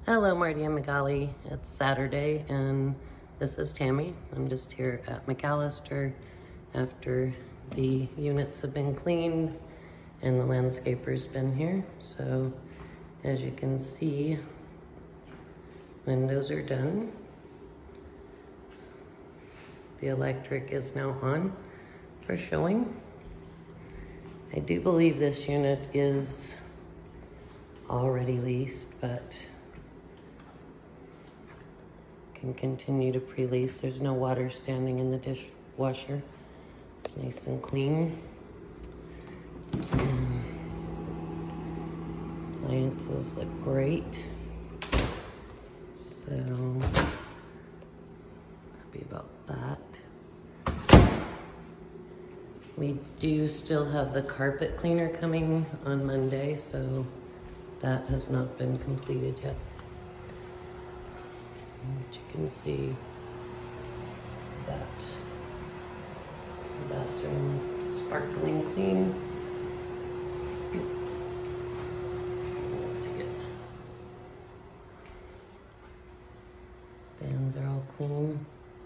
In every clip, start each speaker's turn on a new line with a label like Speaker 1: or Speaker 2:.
Speaker 1: Hello, Marty and Magali. It's Saturday and this is Tammy. I'm just here at McAllister after the units have been cleaned and the landscaper's been here. So as you can see, windows are done. The electric is now on for showing. I do believe this unit is already leased, but can continue to pre-lease. There's no water standing in the dishwasher. It's nice and clean. Appliances look great. So happy about that. We do still have the carpet cleaner coming on Monday, so that has not been completed yet. But you can see that the bathroom sparkling clean. Fans are all clean.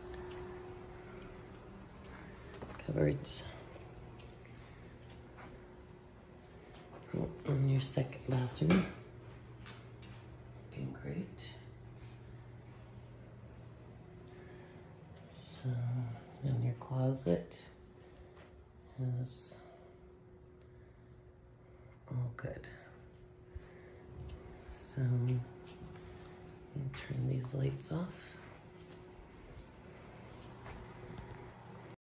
Speaker 1: Cupboards. And your second bathroom. Looking great. So, and your closet is all good. So, turn these lights off.